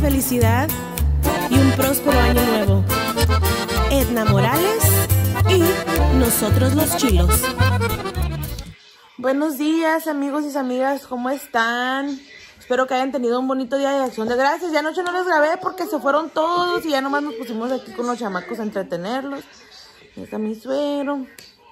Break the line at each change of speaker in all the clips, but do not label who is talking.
felicidad y un próspero año nuevo. Edna Morales y nosotros los chilos. Buenos días, amigos y amigas, ¿cómo están? Espero que hayan tenido un bonito día de Acción de Gracias. Ya anoche no les grabé porque se fueron todos y ya nomás nos pusimos aquí con los chamacos a entretenerlos. Ahí está mi suegro.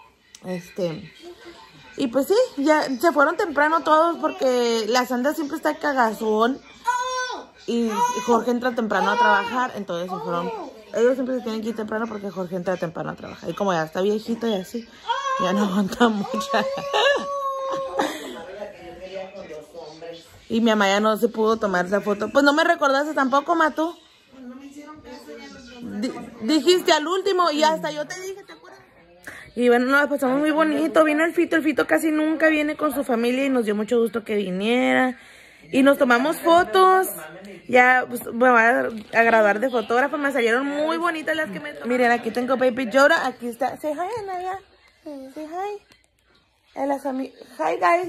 Y pues sí, ya se fueron temprano todos porque la Sandra siempre está cagazón. Y Jorge entra temprano a trabajar, entonces se fueron. Ellos siempre se tienen que ir temprano porque Jorge entra temprano a trabajar. Y como ya está viejito y así, ya no aguanta mucho. Y mi mamá ya no se pudo tomar esa foto. Pues no me recordaste tampoco, Matú. No me hicieron caso, ya dijiste al último y hasta yo te dije, ¿te acuerdas? Y bueno, nos pasamos muy bonito. Vino el Fito casi nunca viene con su familia y nos dio mucho gusto que viniera. Y nos tomamos fotos. Ya pues, me voy a graduar de fotógrafo. Me salieron muy bonitas las que me tomé. Miren, aquí tengo Baby Yoda. Aquí está. Say hi, Anaya. Say hi. A las amigas. Hi, guys.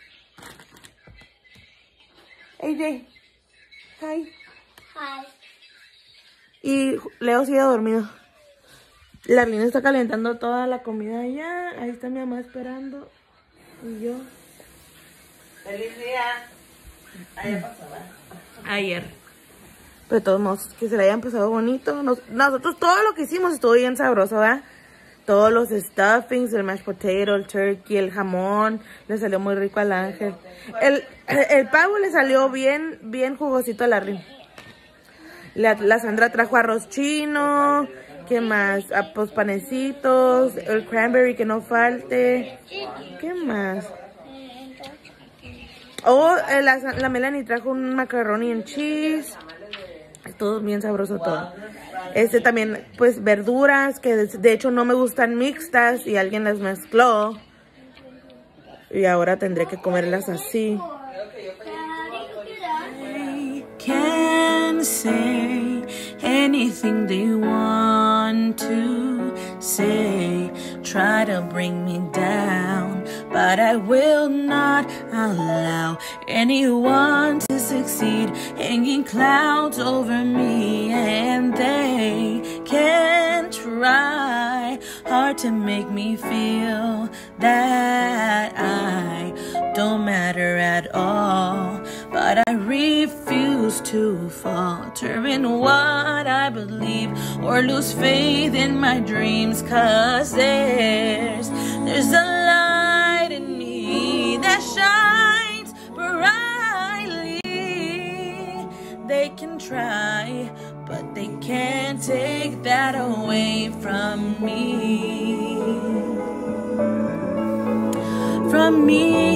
AJ. Hi.
Hi.
Y Leo sigue dormido. La Lina está calentando toda la comida allá. Ahí está mi mamá esperando. Y yo.
¡Feliz día! Ayer pasó, ¿verdad?
Ayer. Pero de todos modos, que se le hayan pasado bonito. Nosotros todo lo que hicimos estuvo bien sabroso, ¿verdad? Todos los stuffings, el mashed potato, el turkey, el jamón. Le salió muy rico al Ángel. El pavo le salió bien jugosito a la Rin. La Sandra trajo arroz chino. ¿Qué más? Pues panecitos. El cranberry que no falte. ¿Qué más? La Melanie trajo un macaroni and cheese. Todo bien sabroso todo. También, pues, verduras que de hecho no me gustan mixtas y alguien las mezcló. Y ahora tendré que comerlas así. Can say anything they want to say. Try to bring me down, but I will not allow anyone to succeed, hanging clouds over me. And they can try hard to make me feel that I don't matter at all, but I refuse to falter in what I believe or lose faith in my dreams, 'cause there's a light in me that shines brightly. They can try, but they can't take that away from me. From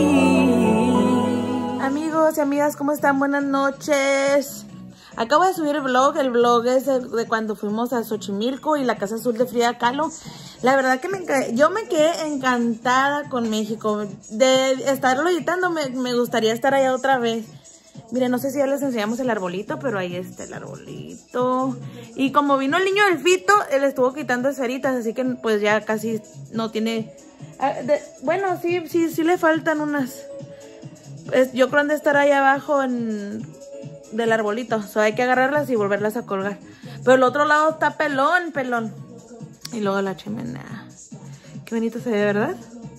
me. Amigos y amigas, ¿cómo están? Buenas noches. Acabo de subir el vlog es de cuando fuimos a Xochimilco y la Casa Azul de Frida Kahlo. La verdad que yo me quedé encantada con México. De estarlo editando, me gustaría estar allá otra vez. Miren, no sé si ya les enseñamos el arbolito, pero ahí está el arbolito. Y como vino el niño del Fito, él estuvo quitando esferitas, así que pues ya casi no tiene... bueno, sí le faltan unas... yo creo que han de estar ahí abajo del arbolito. O sea, hay que agarrarlas y volverlas a colgar. Pero el otro lado está pelón. Y luego la chimenea. Qué bonito se ve, ¿verdad?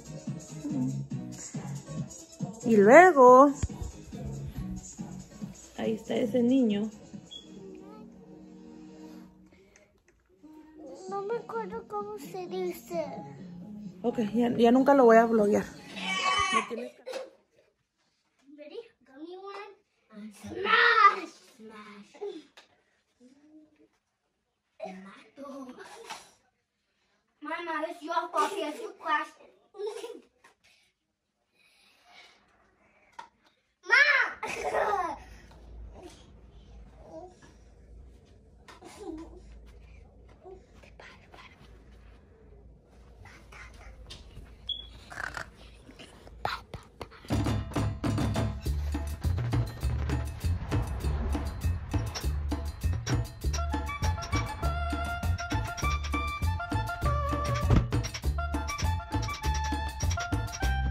Y luego... ahí está ese niño.
No me acuerdo cómo se dice.
Ok, ya nunca lo voy a vloguear. ¿Me tienes que...
Ready? Give me one. Smash! Smash. Mama, it's your fault. Here's your question. Mom!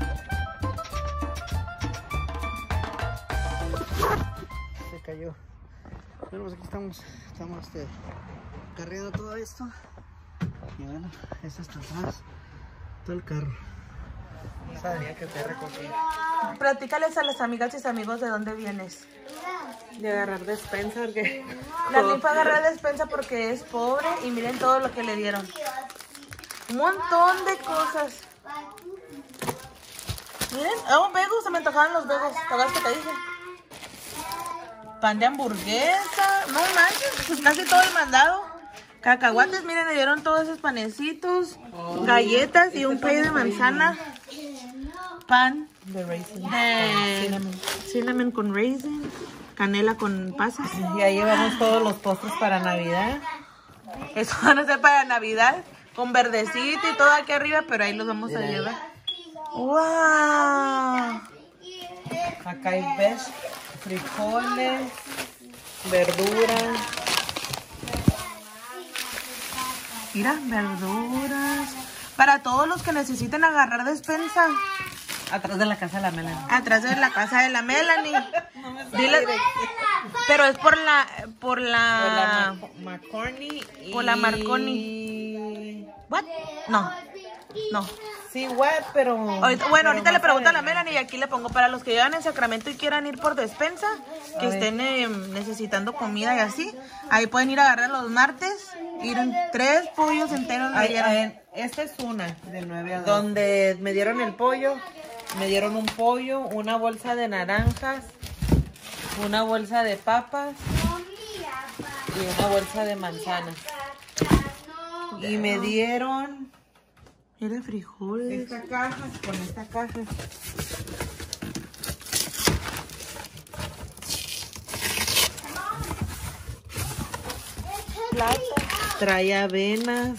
Se cayó.
Bueno, pues aquí estamos cargando todo esto. Y bueno, esto está atrás, todo el carro. No sabía que te recogí.
Platícales a las amigas y amigos de dónde vienes.
De agarrar despensa porque...
La linfa agarra despensa porque es pobre y miren todo lo que le dieron. Un montón de cosas. Miren, vegos, se me antojaban los vegos. ¿Sabes qué te dije? Pan de hamburguesa. No manches, pues casi todo el mandado. Cacahuates, miren, le dieron todos esos panecitos. Galletas y un pay de manzana. Pan
De raisin.
cinnamon con raisin. Canela con pasas.
Y ahí llevamos todos los postres para Navidad.
Eso van a ser para Navidad. Con verdecito y todo aquí arriba, pero ahí los vamos a llevar. ¡Wow!
Acá hay frijoles, verduras.
Mira, verduras. Para todos los que necesiten agarrar despensa.
Atrás de la casa de la Melanie.
Atrás de la casa de la Melanie. Dile, pero es por la
Marconi.
por la Marconi. ¿What? No.
Sí, what, pero...
Ahorita le pregunto a la Melanie y aquí le pongo para los que llegan en Sacramento y quieran ir por despensa, que estén necesitando comida y así. Ahí pueden ir a agarrar los martes, ir en 3 pollos enteros.
Esta es una de 9 a 2. Donde me dieron el pollo, me dieron un pollo, una bolsa de naranjas, una bolsa de papas y una bolsa de manzanas. Y me dieron
Mira, frijoles.
esta caja, con esta caja.
Plata.
Trae avenas.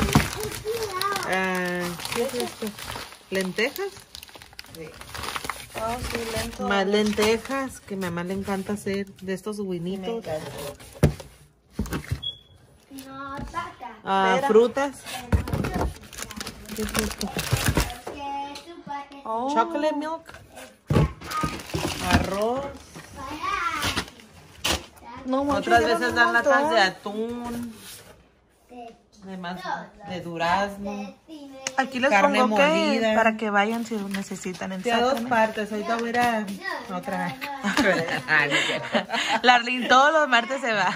¿Qué es esto? ¿Lentejas?
Oh, sí, lento.
Más lentejas, que a mi mamá le encanta hacer de estos guinitos. Frutas. ¿Qué es esto?
Oh.
Chocolate milk. Arroz.
No, manches,
Otras
dieron
veces
un
dan latas
montón.
de atún. Además de durazno.
Aquí les
carne
pongo que
molida.
para que vayan si lo necesitan en
De a 2
Sacramento.
partes. Ahorita voy a ir a otra.
Larlin todos los martes se va.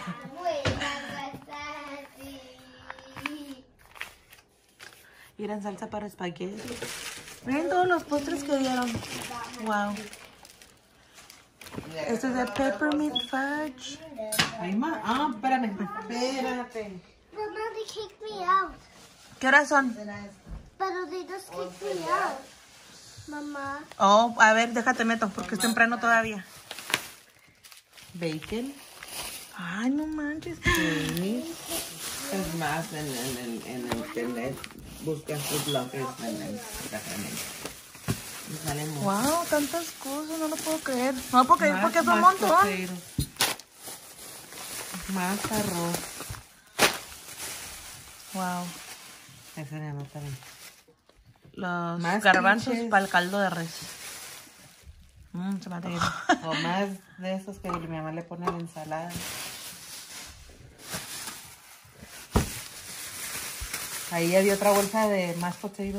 Ir en salsa para espagueti. Miren todos los postres que dieron. Wow. Este es de peppermint fudge.
Espérate.
Mama, they kicked me out.
¿Qué horas son?
But they just kicked me out. Mama.
Oh, a ver, déjate meto porque es temprano todavía.
Bacon.
Ay, no manches.
Sí. Es más, en el internet buscan food bloggers en el Sacramento. Y salen mucho.
Wow, tantas cosas, no lo puedo creer. No lo puedo creer porque es un
Más
montón.
potatoes. Más arroz.
Wow.
Ese me anota bien.
Los
Más
garbanzos
pinches.
para el caldo de res. Se me hace
O más de esos que mi mamá le pone a la ensalada. Ahí había otra bolsa de más potatoes.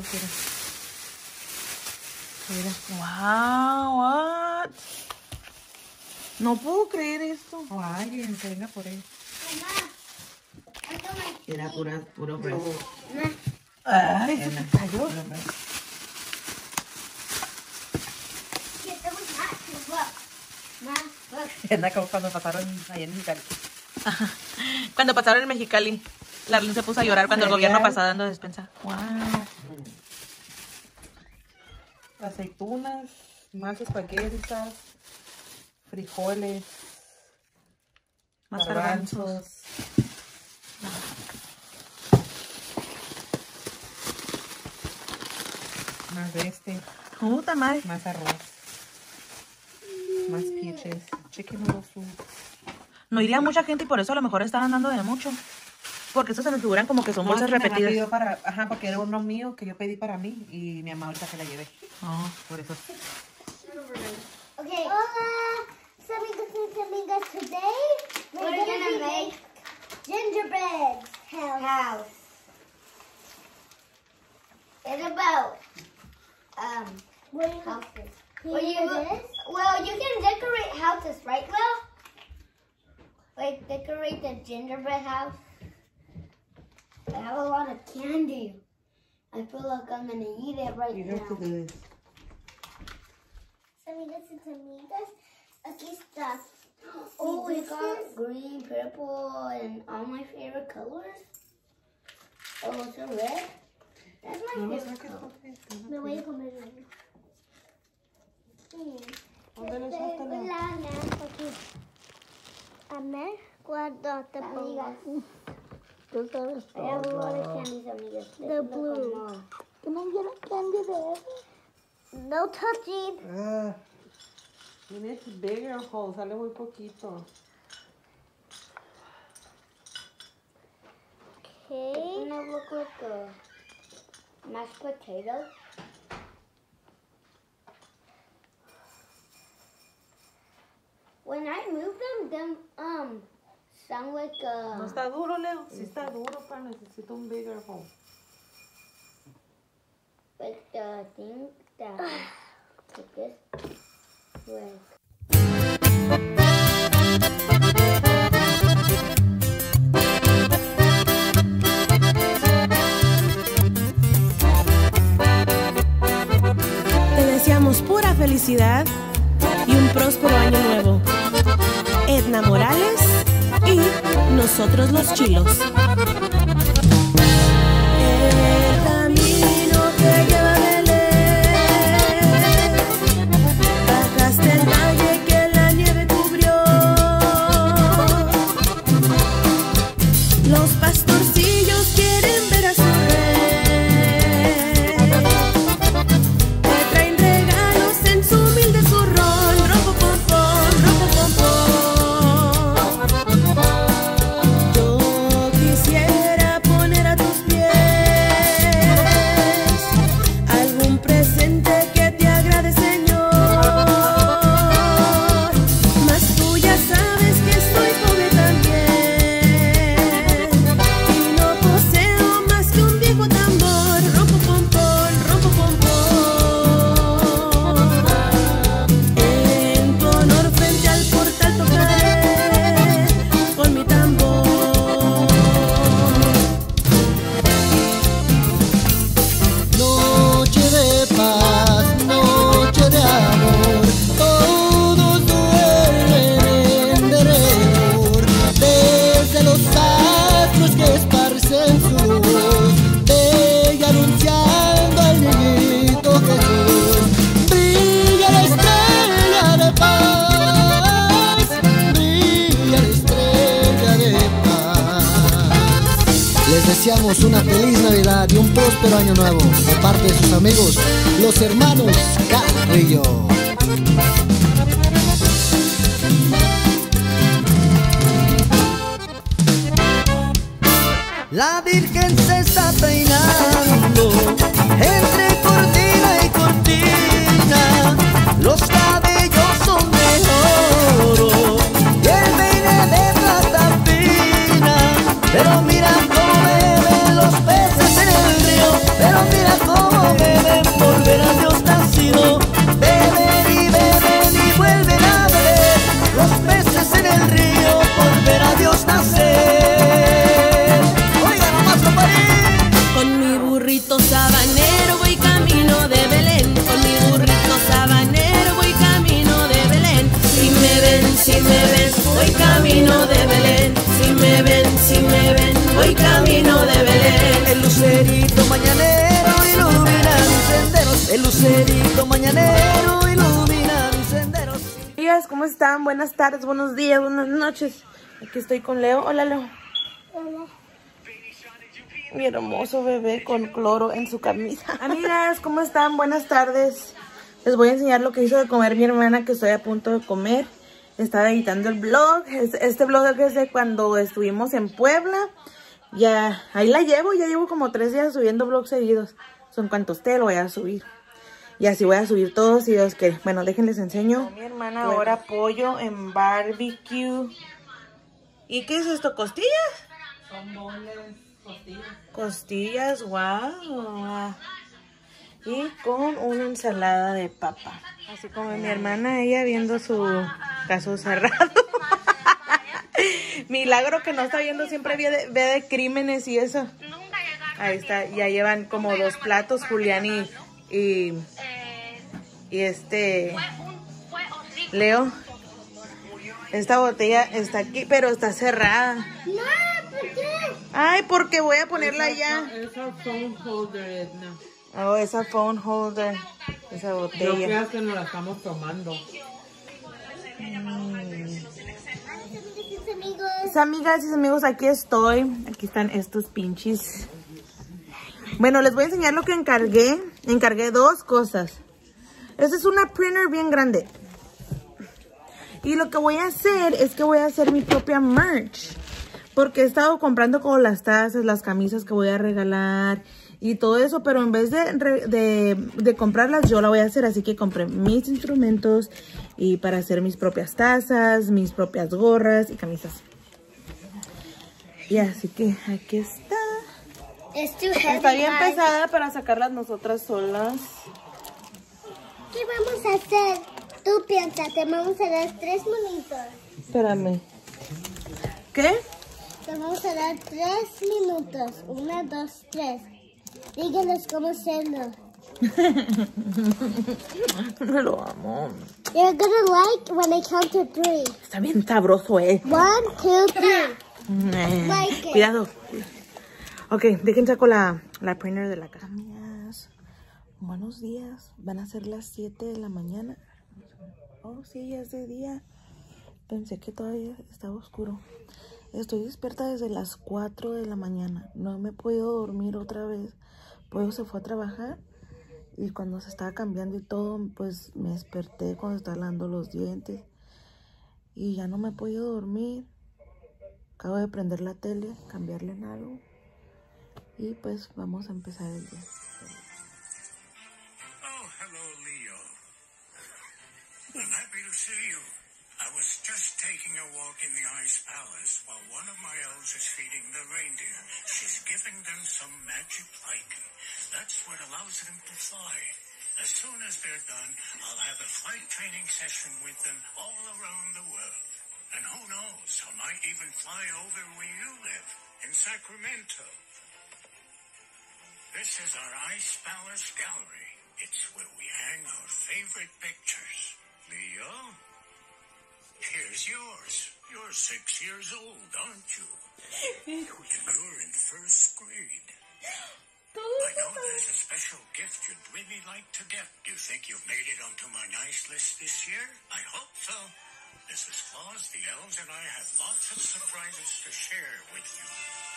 Mira.
Wow, what? No puedo creer esto.
Oh, alguien se venga por ahí. Era puro bread.
Ay, se me cayó.
Anda como cuando pasaron ahí en Mexicali.
Cuando pasaron en Mexicali, Larlin se puso a llorar cuando el gobierno pasaba dando despensa. Wow.
Aceitunas, más espaguetis, frijoles,
Más garbanzos.
garbanzos. Más de este,
Puta madre.
más arroz, más peaches, chicken noodle soup.
No iría mucha gente y por eso a lo mejor están dando de mucho. Porque estos se me figuran como que son bolsas
que mi mamá
repetidas.
pidió porque era uno mío que yo pedí para mí y mi mamá ahorita se la llevé.
Oh.
Por eso.
Okay. Hola, amigas, today Well, you can decorate houses, right, Will? Like, decorate the gingerbread house. I have a lot of candy. I feel like I'm gonna eat it right now. Amigas. Aquí está. Oh, we got green, purple, and all my favorite colors. Oh, it's a red. That's my favorite color. Me voy a comer uno. Amén. Cuando te pongas. Tú sabes todo. I have a lot of candies, amigas. The blue. Can I get a candy there? No touching.
You need bigger hole. Sale muy poquito.
Okay. It's gonna look like a mashed potato. When I move them sound like a...
¿No está duro, Leo? Sí está duro, pero necesito un bigger hole.
Like the thing that... like this. Like...
Te deseamos pura felicidad y un próspero año nuevo. Edna Morales y nosotros los Chilos. El camino que lleva a Belén, bajaste el valle que la nieve cubrió. Los pastorcillos quieren ver a su rey. Te traen regalos en su humilde zurrón. Rompo pompón, rompo pompón. Yo quisiera poner a tus pies algún presente que te agrade, Señor. Mas tú ya sabes que soy pobre también y no poseo más que un viejo tambor. Rompo pompón, rompo pompón. En tu honor frente al portal tocaré con mi tambor.
Noche de paz, noche de amor, todos duermen en derredor. Desde los astros que esparcen su luz, ve anunciando al niñito Jesús. Brilla la estrella de paz, brilla la estrella de paz. Les deseamos una feliz Navidad y un próspero año nuevo de parte de sus amigos, los hermanos Carrillo. La Virgen se está peinando entre cortina y cortina. Los cabellos son de oro y el peine de plata fina. Pero mira cómo beben los peces en el río. Pero mira cómo beben por ver a Dios nacido. Beben y vuelven a beber los peces en el río por ver a Dios nacer. Oiga nomás, compadre.
Con mi burrito sabanero voy camino de Belén. Con mi burrito sabanero voy camino de Belén. Si me ven, voy camino de Belén. Si me ven, voy camino de Belén.
El lucerito mañanero ilumina mis senderos. El lucerito mañanero ilumina mis senderos.
Amigas, ¿cómo están? Buenas tardes, buenos días, buenas noches. Aquí estoy con Leo. Hola, Leo. Mi hermoso bebé con cloro en su camisa. Amigas, ¿cómo están? Buenas tardes. Les voy a enseñar lo que hizo de comer mi hermana, que estoy a punto de comer. Estaba editando el vlog. Este vlog es de cuando estuvimos en Puebla. Ya, ahí la llevo. Ya llevo como 3 días subiendo vlogs seguidos. Son cuantos te lo voy a subir. Y así voy a subir todos, si Dios quiere. Bueno, déjenles enseño. Mi hermana ahora pollo en barbecue. ¿Y qué es esto? ¿Costillas?
Son boneless, costillas.
Costillas, wow. y con una ensalada de papa. Así como mi hermana, ella viendo su caso cerrado. Milagro que no está viendo, siempre ve de crímenes y eso. Ahí está, ya llevan como 2 platos, Julián y Leo. Esta botella está aquí, pero está cerrada.
No, ¿por qué?
Ay, porque voy a ponerla allá.
Esa phone holder, Edna.
Oh, esa phone holder. Esa
Yo
botella.
creo que nos la estamos tomando.
Amigas y amigos, aquí estoy. Aquí están estos pinches. Bueno, les voy a enseñar lo que encargué. Encargué 2 cosas. Esta es una printer bien grande. Y lo que voy a hacer es que voy a hacer mi propia merch. Porque he estado comprando como las tazas, las camisas que voy a regalar y todo eso. Pero en vez de comprarlas, yo la voy a hacer. Así que compré mis instrumentos y para hacer mis propias tazas, mis propias gorras y camisas. Y así que aquí está. Está bien pesada para sacarlas nosotras solas.
¿Qué vamos a hacer? Tú piensas, te vamos a dar 3 minutos.
Espérame. ¿Qué?
Te vamos a dar 3 minutos. 1, 2, 3. Díganos cómo hacerlo.
Lo amo.
You're gonna like when I count to 3.
Está bien sabroso,
1, 2, 3. Like it.
Cuidado. Ok, dejen saco la printer de la casa. Amigas, buenos días. Van a ser las 7 de la mañana. Oh, sí, ya es de día. Pensé que todavía estaba oscuro. Estoy despierta desde las 4 de la mañana. No me he podido dormir otra vez. Pollo se fue a trabajar. Y cuando se estaba cambiando y todo, pues me desperté cuando estaba lavando los dientes. Y ya no me he podido dormir. Acabo de prender la tele, cambiarle en algo. Y pues vamos a empezar el día.
Oh, hello, Leo. I'm happy to see you. I was just taking a walk in the Ice Palace while one of my elves is feeding the reindeer. She's giving them some magic lichen. That's what allows them to fly. As soon as they're done, I'll have a flight training session with them all around the world. And who knows, I might even fly over where you live, in Sacramento. This is our Ice Palace Gallery. It's where we hang our favorite pictures. Leo, here's yours. You're 6 years old, aren't you? And you're in first grade. I know there's a special gift you'd really like to get. Do you think you've made it onto my nice list this year? I hope so. Mrs. Claus, the elves, and I have lots of surprises to share with you.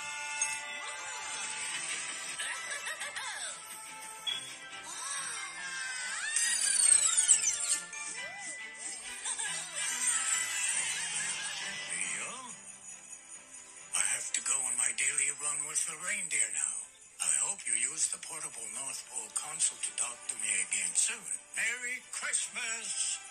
Leo, I have to go on my daily run with the reindeer now. I hope you use the portable North Pole console to talk to me again soon. Merry Christmas!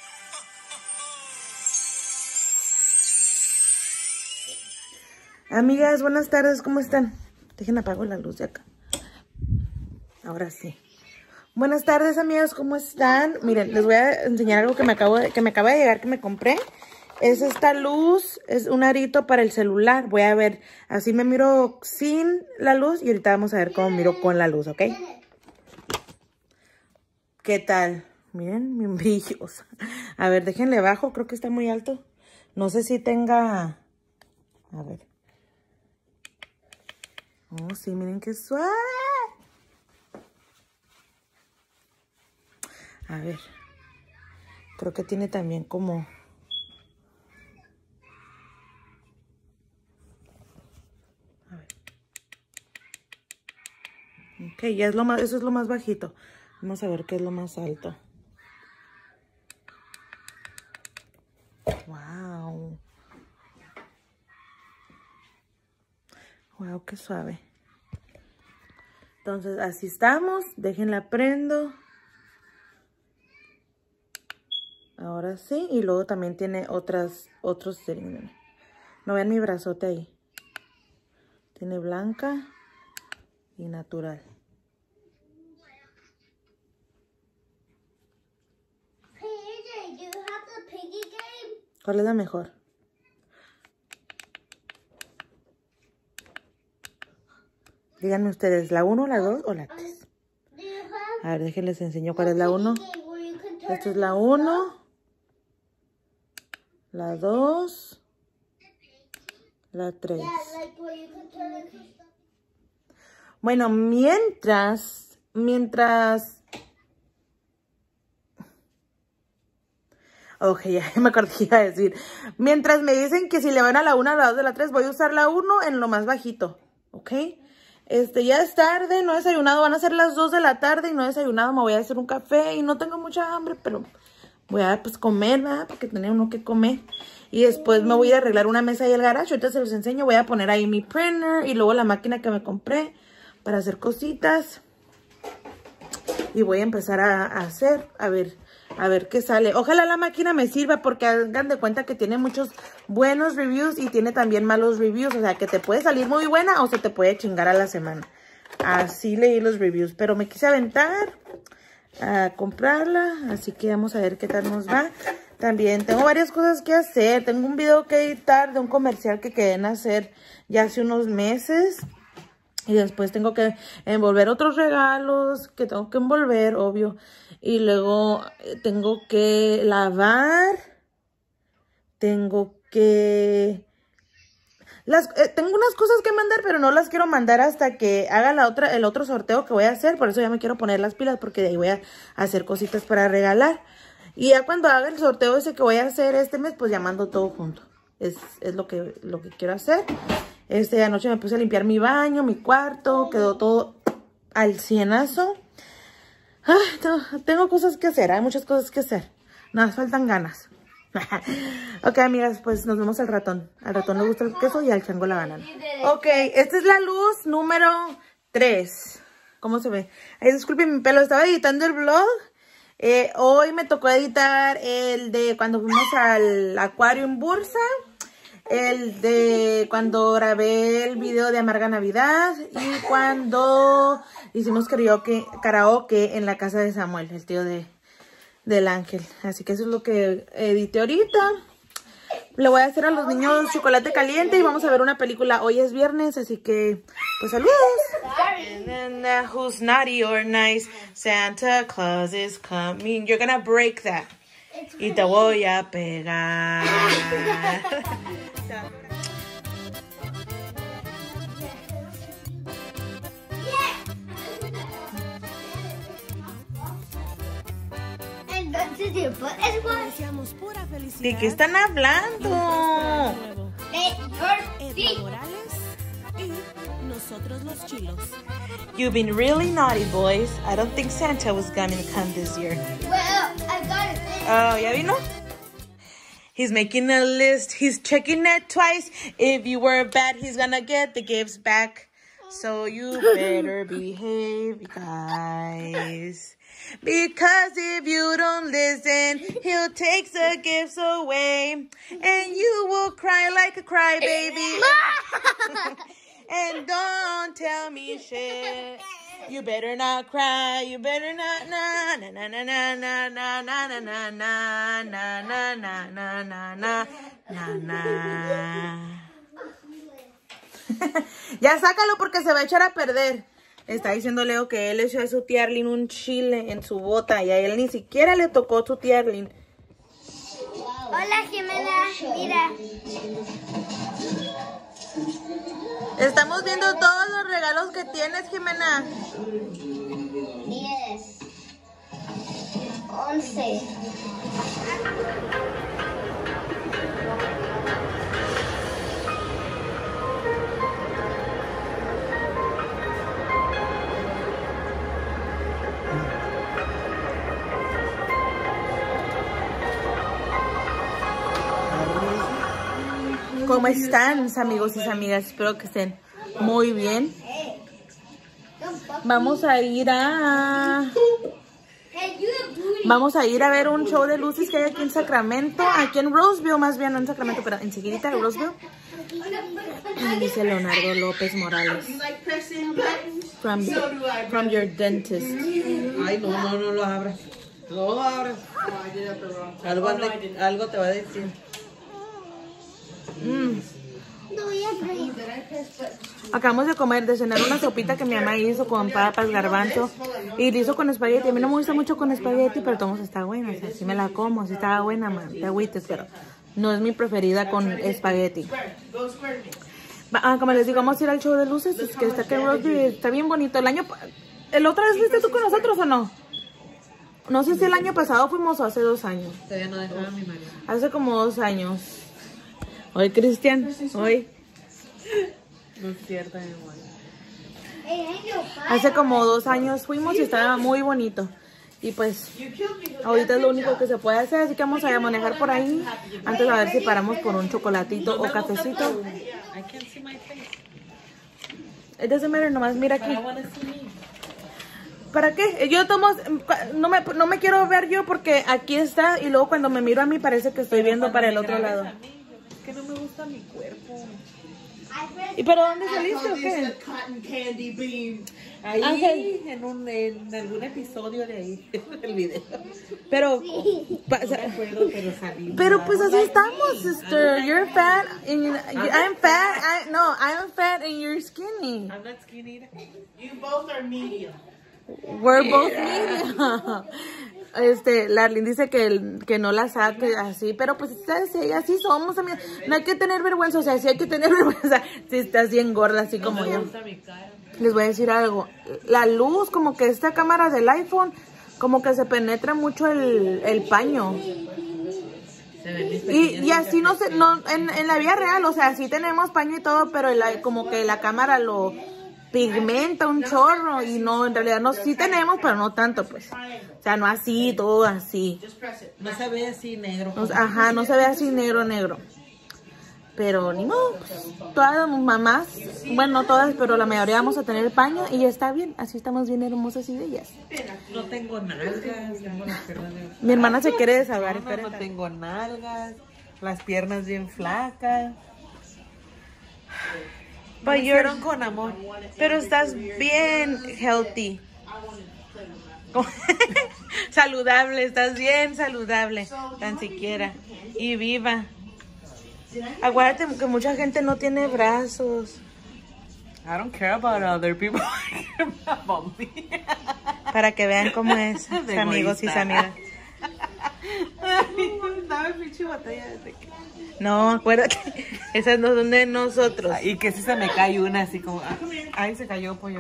Amigas, buenas tardes, ¿cómo están? Dejen apago la luz de acá. Ahora sí. Buenas tardes, amigas, ¿cómo están? Miren, les voy a enseñar algo que me acaba de llegar, que me compré. Es esta luz, es un arito para el celular. Voy a ver, así me miro sin la luz y ahorita vamos a ver cómo miro con la luz, ¿ok? ¿Qué tal? Miren, bien brillosa. A ver, déjenle bajo, creo que está muy alto. No sé si tenga... A ver. Oh, sí, miren qué suave. A ver. Creo que tiene también como... A ver. Ok, ya es lo más... Eso es lo más bajito. Vamos a ver qué es lo más alto. Wow. Wow, qué suave. Entonces, así estamos. Déjenla prendo. Ahora sí. Y luego también tiene otros settings. No vean mi brazote ahí. Tiene blanca y natural. ¿Cuál es la mejor? Díganme ustedes, ¿la 1, la 2 o la 3? A ver, déjenles enseño cuál es la 1. Esta es la 1. La 2. La 3. Bueno, mientras... Ok, ya me acordé que iba a decir. Mientras me dicen que si le van a la 1, a la 2, a la 3, voy a usar la 1 en lo más bajito. ¿Ok? Ya es tarde, no he desayunado. Van a ser las 2 de la tarde y no he desayunado. Me voy a hacer un café y no tengo mucha hambre, pero voy a pues comer, ¿verdad? Porque tenía uno que comer. Y después me voy a arreglar una mesa y el garage. Ahorita se los enseño. Voy a poner ahí mi printer y luego la máquina que me compré para hacer cositas. Y voy a empezar a hacer, a ver qué sale. Ojalá la máquina me sirva porque hagan de cuenta que tiene muchos buenos reviews y tiene también malos reviews. O sea, que te puede salir muy buena o se te puede chingar a la semana. Así leí los reviews. Pero me quise aventar a comprarla. Así que vamos a ver qué tal nos va. También tengo varias cosas que hacer. Tengo un video que editar de un comercial que quedé en hacer ya hace unos meses. Y después tengo que envolver otros regalos que tengo que envolver, obvio. Y luego tengo que lavar. Tengo que... tengo unas cosas que mandar, pero no las quiero mandar hasta que haga el otro sorteo que voy a hacer. Por eso ya me quiero poner las pilas, porque de ahí voy a hacer cositas para regalar. Y ya cuando haga el sorteo ese que voy a hacer este mes, pues ya mando todo junto. Es lo que quiero hacer. Anoche me puse a limpiar mi baño, mi cuarto. Quedó todo al cienazo. Tengo cosas que hacer. Hay muchas cosas que hacer. Nada, faltan ganas. Ok, amigas, pues nos vemos al ratón. Al ratón le gusta el queso y al chango la banana. Ok, esta es la luz número 3. ¿Cómo se ve? Ay, disculpen mi pelo. Estaba editando el vlog. Hoy me tocó editar el de cuando fuimos al acuario en Bursa. El de cuando grabé el video de Amarga Navidad. Y cuando hicimos karaoke en la casa de Samuel, el tío del ángel. Así que eso es lo que edité ahorita. Le voy a hacer a los niños chocolate caliente y vamos a ver una película. Hoy es viernes, así que pues saludos. And then who's naughty or nice? Santa Claus is coming. You're gonna break that. Y te voy a pegar.
Deseamos pura felicidad.
¿De qué están hablando?
Edna Morales y nosotros los chilos.
You've been really naughty, boys. I don't think Santa was gonna come this year.
Well, I got it.
Oh, ¿ya vino? He's making a list. He's checking it twice. If you were bad, he's gonna get the gifts back. So you better behave, guys. Because if you don't listen, he'll take the gifts away. And you will cry like a crybaby. And don't tell me shit. You better not cry. You better not na na na na na na na na na na na na na na na na na. Ya sácalo porque se va a echar a perder. Está diciendo Leo que él echó a su tía Arlene un chile en su bota y a él ni siquiera le tocó su tía Arlene.
Hola, Jimena. Mira.
Estamos viendo todos los regalos que tienes, Jimena.
10. 11.
¿Cómo están, amigos y amigas? Espero que estén muy bien. Vamos a ir a ver un show de luces que hay aquí en Sacramento, aquí en Roseville, más bien no en Sacramento, pero enseguida en Roseville. Dice Leonardo López Morales. From your dentist.
Ay, no lo abras. No lo abras. Algo te va a decir.
Acabamos de comer, de cenar una sopita que mi mamá hizo con papas, garbanzo. Y la hizo con espagueti. A mí no me gusta mucho con espagueti, pero todos está buena. O sea, sí me la como, sí estaba buena, man. Te agüites, pero no es mi preferida con espagueti. Como les digo, vamos a ir al show de luces. Es que está aquí en Roseberry, está bien bonito. ¿El otra vez fuiste tú con nosotros o no? No sé si el año pasado fuimos o hace 2 años.
Todavía no dejaba mi marido.
Hace como 2 años. Hoy, Cristian, hoy.
No es cierto, mi amor.
Hace como 2 años fuimos y estaba muy bonito. Y pues, ahorita es lo único que se puede hacer, así que vamos a manejar por ahí. Antes a ver si paramos por un chocolatito o cafecito.
I can't see my face.
It doesn't matter, nomás mira
I
aquí.
want to see me.
¿Para qué? Yo tomo, no me quiero ver yo porque aquí está y luego cuando me miro a mí parece que estoy viendo para el otro lado.
Es que no me gusta mi cuerpo.
¿Y pero dónde saliste o qué?
Ahí,
Ángel.
en algún episodio de ahí, del video.
Pero,
No me acuerdo, pero salí.
pero pues así estamos, sister. You're fat and I'm fat. I'm fat and you're skinny.
I'm not skinny.
We're both medium. Larlin dice que no la saque así, pero pues ustedes sí, así somos, amigas. No hay que tener vergüenza, o sea, sí hay que tener vergüenza si estás bien gorda, así como yo. Les voy a decir algo. La luz, como que esta cámara del iPhone, como que se penetra mucho el paño. Y así no en la vida real, o sea, sí tenemos paño y todo, pero como que la cámara lo pigmenta un chorro y no, en realidad no, sí tenemos, pero no tanto, pues. O sea, no así, todo así.
No se ve así negro.
Ajá, no se ve así negro. Pero ni modo, pues, todas las mamás, bueno, no todas, pero la mayoría vamos a tener paño y está bien, así estamos bien hermosas y bellas.
No tengo nalgas, tengo las piernas bien flacas.
Mi hermana se quiere desahogar,
No
espérate.
tengo nalgas, las piernas bien flacas. Me hicieron con amor.
Pero estás bien healthy. Saludable, estás bien saludable, tan siquiera. Y viva. Acuérdate que mucha gente no tiene brazos.
I don't care about other people. About me.
Para que vean cómo es,
De
amigos y
egoísta.
amigas.
Dame pinche botella de tequila.
No, acuérdate, esas no son de nosotros.
Y que si se me cae una así como... Ay, se cayó pollo.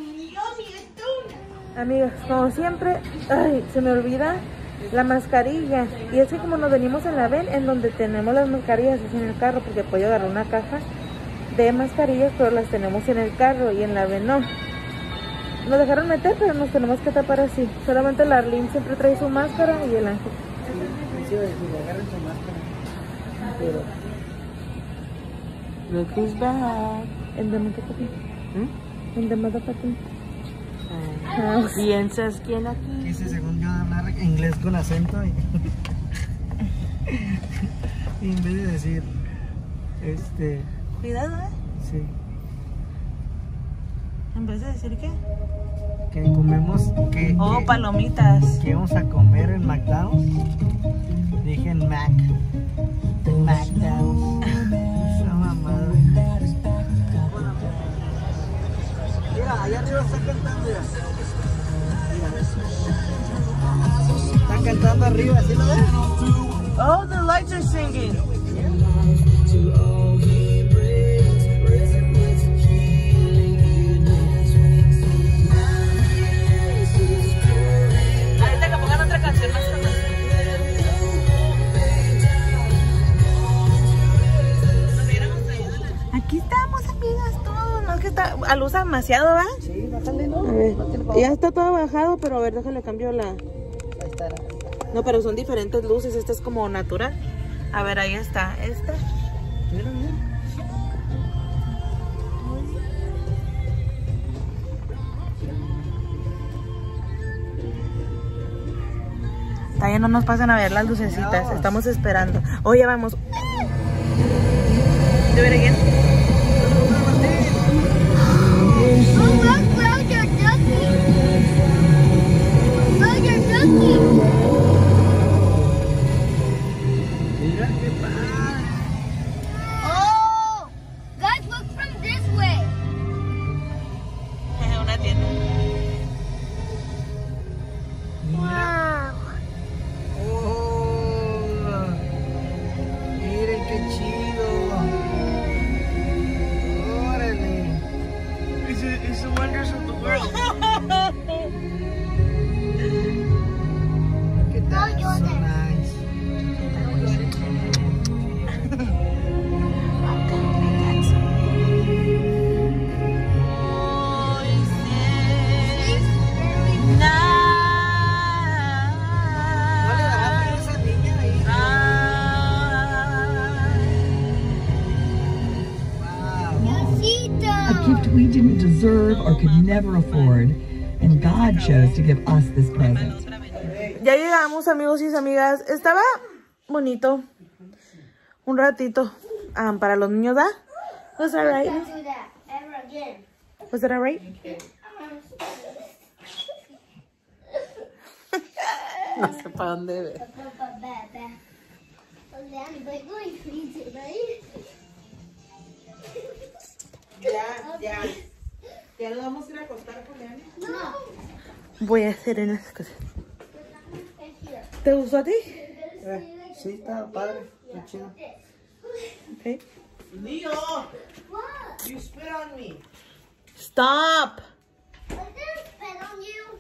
Amigos, como siempre, ay, se me olvida la mascarilla. Y es que como nos venimos en la ven, en donde tenemos las mascarillas es en el carro, porque puedo agarrar una caja de mascarillas, pero las tenemos en el carro y en la ven no. Nos dejaron meter, pero nos tenemos que tapar así. Solamente la Arlene siempre trae su máscara y el Ángel.
Look who's back.
En the motherfucking. En the motherfucking.
¿Piensas quién aquí?
Quise según yo hablar inglés con acento y, y en vez de decir
Cuidado,
sí,
En vez de decir qué.
que comemos
Oh, palomitas.
que íbamos a comer en McDonald's, dije en McDonald's. Esa mamada. Mira, allá arriba está cantando ya. Está cantando arriba, ¿sí lo ves?
Oh, the lights are singing. Ahorita que pongan otra canción más famosa. Aquí estamos, amigas, todos. No es que está a luz demasiado, ¿va?
Sí, bájale, ¿no?
A ver, ya está todo bajado, pero a ver, déjale cambio la...
Ahí está.
No, pero son diferentes luces, esta es como natural. A ver, ahí está, esta.
Mira, mira.
Todavía no nos pasan a ver las lucecitas, estamos esperando. Oye, vamos. Do it again.
Oh, look, Roger Ducky. Roger Ducky.
Mira qué padre.
Oh, guys, look from this.
gift we didn't deserve or could never afford, and God chose to give us this present.
Ya llegamos, amigos y amigas. Estaba bonito. Un ratito. Para los niños, ¿da? Was that right?
Don't do that ever again.
Was that right?
No sé para dónde ve. Ya. ¿Ya nos vamos a ir a acostar, Julián?
No.
Voy a hacer en las cosas. ¿Te gustó a ti?
Sí, está padre, está chido.
Okay.
Leo, you spit on me.
Stop.
I didn't spit on you.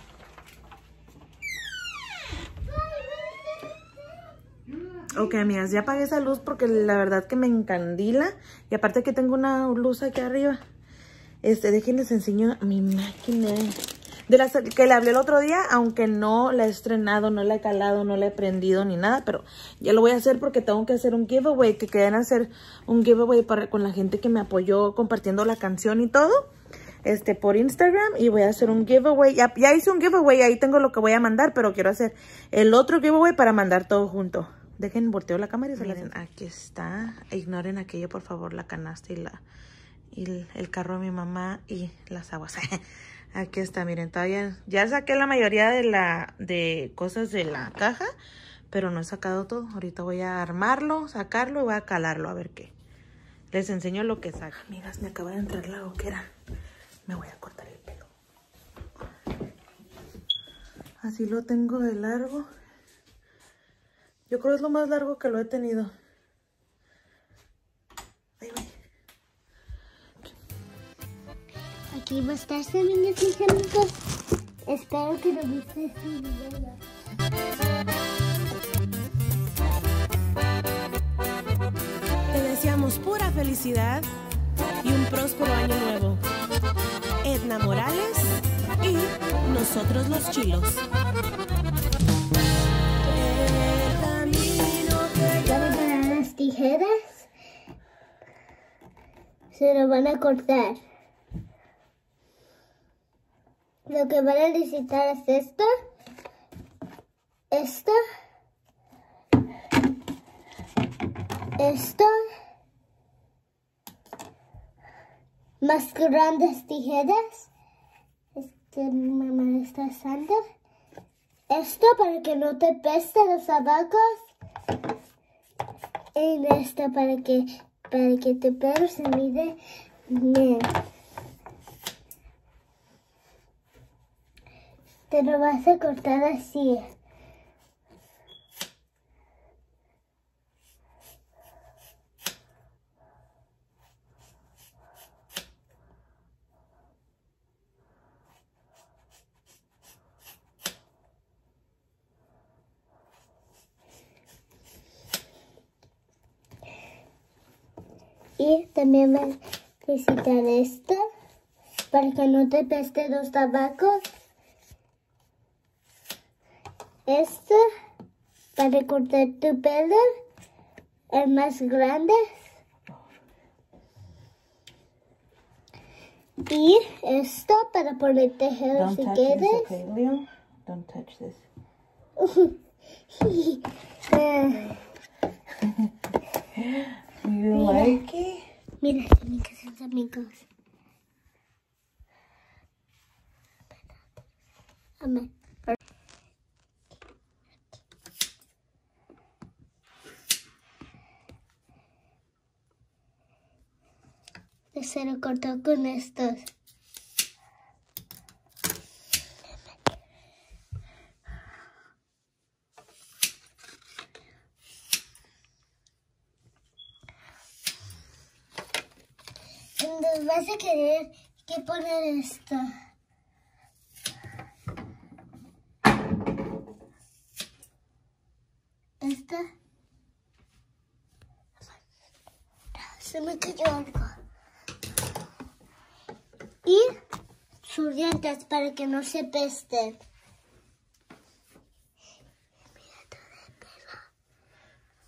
Ok, amigas, ya apagué esa luz porque la verdad que me encandila. Y aparte que tengo una luz aquí arriba. Déjenles enseño mi máquina. De las que le hablé el otro día, aunque no la he estrenado, no la he calado, no la he prendido ni nada. Pero ya lo voy a hacer porque tengo que hacer un giveaway. Que querían hacer un giveaway con la gente que me apoyó compartiendo la canción y todo. Por Instagram. Y voy a hacer un giveaway. Ya hice un giveaway, ahí tengo lo que voy a mandar. Pero quiero hacer el otro giveaway para mandar todo junto. Dejen, volteo la cámara y se miren, aquí está. Ignoren aquello, por favor, la canasta y el carro de mi mamá y las aguas. Aquí está, miren, todavía ya saqué la mayoría de cosas de la caja, pero no he sacado todo. Ahorita voy a armarlo, sacarlo y voy a calarlo a ver qué. Les enseño lo que saco. Amigas, me acaba de entrar la loquera. Me voy a cortar el pelo. Así lo tengo de largo. Yo creo que es lo más largo que lo he tenido. Ahí voy.
Aquí va a estar, niños y amigos. Espero que lo viste este video.
Te deseamos pura felicidad y un próspero año nuevo. Edna Morales y nosotros los Chilos.
Ya van a poner las tijeras. Se lo van a cortar. Lo que van a necesitar es esta, más grandes tijeras. Mi mamá está usando. Esto para que no te peste los abacos. Y esto para que tu pelo se mire bien. Te lo vas a cortar así. Y también vas a necesitar esto para que no te peste los tabacos. Esto para cortar tu pelo, el más grande. Y esto para poner tejidos si quieres.
Okay, Leo, don't touch this. You like it?
Mira, amigas, amigos. Amén. Se lo cortó con estos. Entonces vas a querer que poner esto. Esta. Se me cayó algo. Y sus dientes para que no se pesten.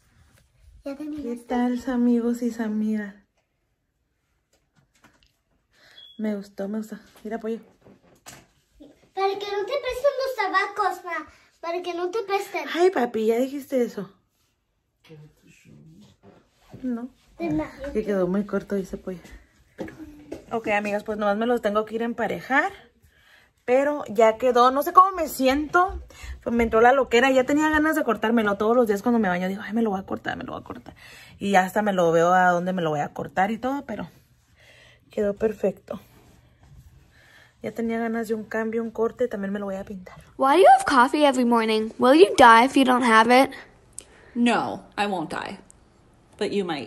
Mira todo el pelo.
¿Qué tal, amigos y amigas? Me gustó, me gusta. Mira, pollo.
Para que no te pesten los tabacos, ma. Para que no te pesten.
Ay, papi, ya dijiste eso. No. Que quedó muy corto, dice pollo. Ok, amigas, pues nomás me los tengo que ir a emparejar. Pero ya quedó, no sé cómo me siento. Pues me entró la loquera, ya tenía ganas de cortármelo todos los días cuando me baño. Digo, ay, me lo voy a cortar, me lo voy a cortar. Y ya hasta me lo veo a dónde me lo voy a cortar y todo, pero quedó perfecto. Ya tenía ganas de un cambio, un corte, también me lo voy a pintar.
Why do you have coffee every morning? Will you die if you don't have it?
No, I won't die. But you might.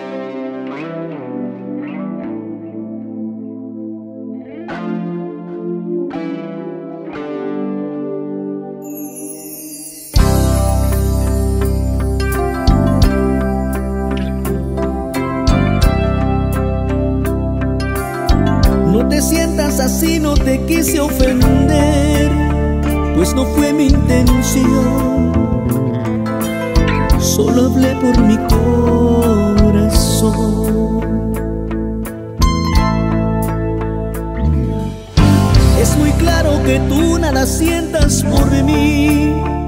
No te sientas así, no te quise ofender, pues no fue mi intención. Solo hablé por mi corazón. Es muy claro que tú nada sientas por mí,